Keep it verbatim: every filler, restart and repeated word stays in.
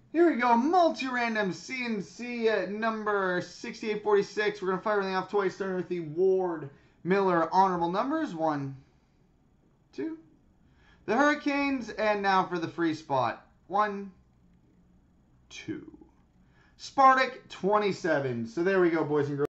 Here we go, multi-random C and C uh, number sixty-eight forty-six. We're going to fire everything off twice, starting with the Ward Miller honorable numbers. One, two. The Hurricanes, and now for the free spot. One, two. Spartak, twenty-seven. So there we go, boys and girls.